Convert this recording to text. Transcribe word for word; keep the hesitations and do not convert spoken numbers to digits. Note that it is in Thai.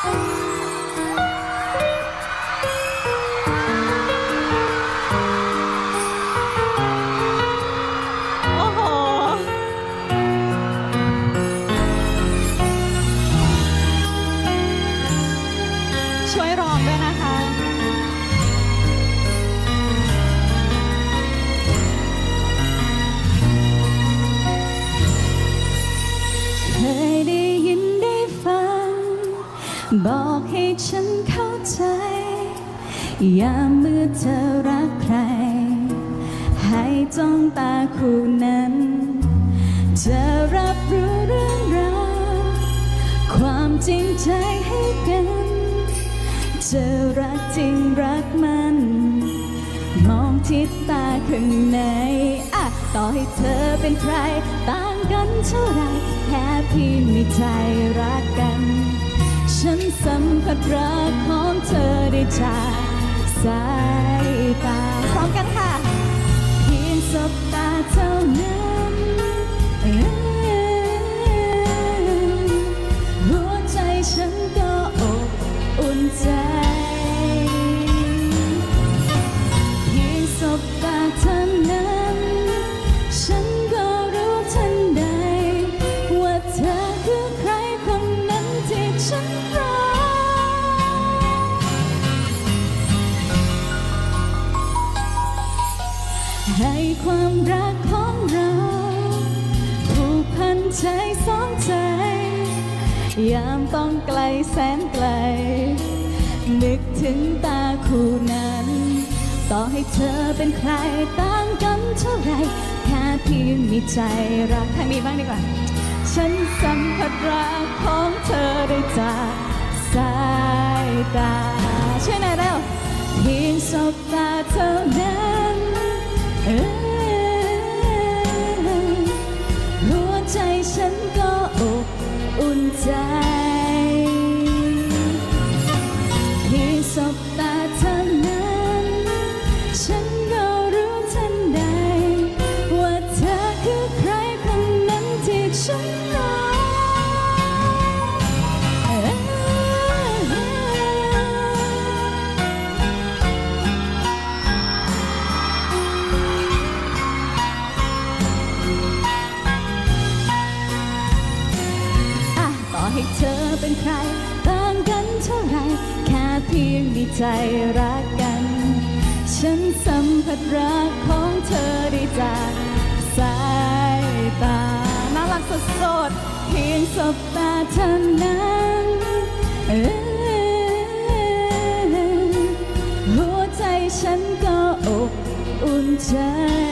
ช่วยร้องด้วยนะคะเคยได้ยินได้ฟังบอกให้ฉันเข้าใจอย่าเมื่อเธอรักใครให้จ้องตาคู่นั้นจะรับรู้เรื่องราวความจริงใจให้กันจะรักจริงรักมันมองที่ตาข้างในอะต่อให้เธอเป็นใครต่างกันเท่าไรแค่เพียงมีใจรักกันฉันสัมผัสรักของเธอได้จากสายตาพร้อมกันค่ะเพียงสบตาเท่านั้นหัวใจฉันก็อบอุ่นใจเพียงสบตาเท่านั้นฉันก็รู้ทันใดว่าเธอคือใครคนนั้นที่ฉันรักให้ความรักของเราผูกพันใจสองใจยามต้องไกลแสนไกลนึกถึงตาคู่นั้นต่อให้เธอเป็นใครต่างกันเท่าไรแค่เพียงมีใจรักทางนี้บ้างดีกว่าฉันสัมผัสรักของเธอได้จากสายตาช่วยหน่อยเร็วเพียงสบตาเท่านั้นหัวใจฉันก็อบอุ่นใจเพียงสบตาเท่านั้นฉันก็รู้ทันใดว่าเธอคือใครคนนั้นที่ฉันรักให้เธอเป็นใครต่างกันเท่าไรแค่เพียงมีใจรักกันฉันสัมผัสรักของเธอได้จากสายตาน่ารักสดๆเพียงสบตาเท่านั้นหัวใจฉันก็อบอุ่นใจ